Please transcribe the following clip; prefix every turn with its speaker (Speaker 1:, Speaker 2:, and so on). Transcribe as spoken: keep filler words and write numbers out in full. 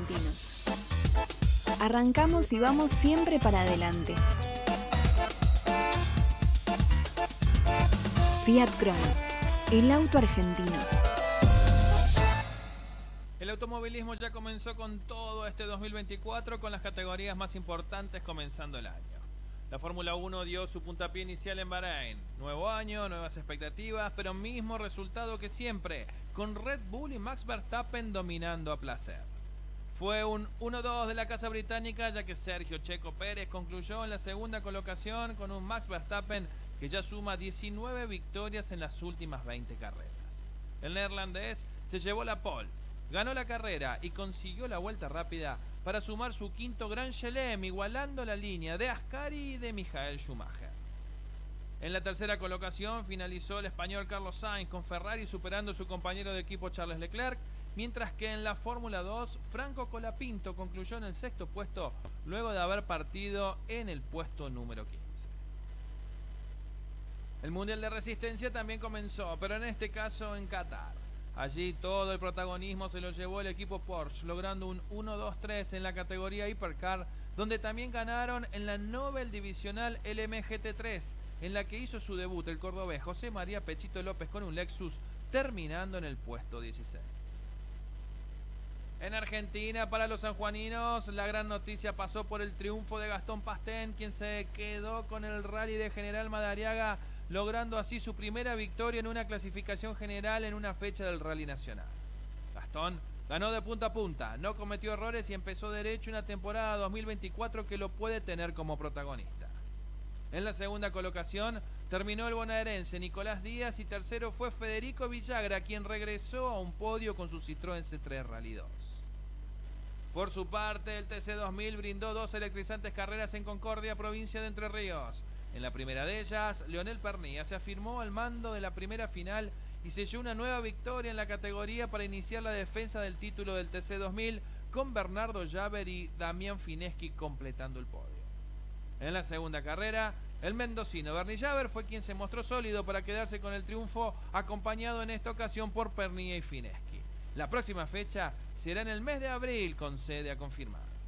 Speaker 1: argentinos. Arrancamos y vamos siempre para adelante. Fiat Cronos, el auto argentino.
Speaker 2: El automovilismo ya comenzó con todo este dos mil veinticuatro, con las categorías más importantes comenzando el año. La Fórmula uno dio su puntapié inicial en Bahrein. Nuevo año, nuevas expectativas, pero mismo resultado que siempre, con Red Bull y Max Verstappen dominando a placer. Fue un uno dos de la casa británica, ya que Sergio Checo Pérez concluyó en la segunda colocación con un Max Verstappen que ya suma diecinueve victorias en las últimas veinte carreras. El neerlandés se llevó la pole, ganó la carrera y consiguió la vuelta rápida para sumar su quinto Grand Chelem, igualando la línea de Ascari y de Michael Schumacher. En la tercera colocación finalizó el español Carlos Sainz, con Ferrari superando a su compañero de equipo Charles Leclerc, mientras que en la Fórmula dos Franco Colapinto concluyó en el sexto puesto luego de haber partido en el puesto número quince. El Mundial de Resistencia también comenzó, pero en este caso en Qatar. Allí todo el protagonismo se lo llevó el equipo Porsche, logrando un uno dos tres en la categoría Hypercar, donde también ganaron en la Nobel Divisional L M G T tres, en la que hizo su debut el cordobés José María Pechito López con un Lexus, terminando en el puesto dieciséis. En Argentina, para los sanjuaninos, la gran noticia pasó por el triunfo de Gastón Pastén, quien se quedó con el rally de General Madariaga, logrando así su primera victoria en una clasificación general en una fecha del Rally Nacional. Gastón ganó de punta a punta, no cometió errores y empezó derecho una temporada dos mil veinticuatro que lo puede tener como protagonista. En la segunda colocación terminó el bonaerense Nicolás Díaz y tercero fue Federico Villagra, quien regresó a un podio con su Citroën C tres Rally dos. Por su parte, el T C dos mil brindó dos electrizantes carreras en Concordia, provincia de Entre Ríos. En la primera de ellas, Leonel Pernilla se afirmó al mando de la primera final y selló una nueva victoria en la categoría para iniciar la defensa del título del T C dos mil, con Bernardo Llaver y Damián Fineschi completando el podio. En la segunda carrera, el mendocino Bernie Llaver fue quien se mostró sólido para quedarse con el triunfo, acompañado en esta ocasión por Pernilla y Fineschi. La próxima fecha será en el mes de abril, con sede a confirmar.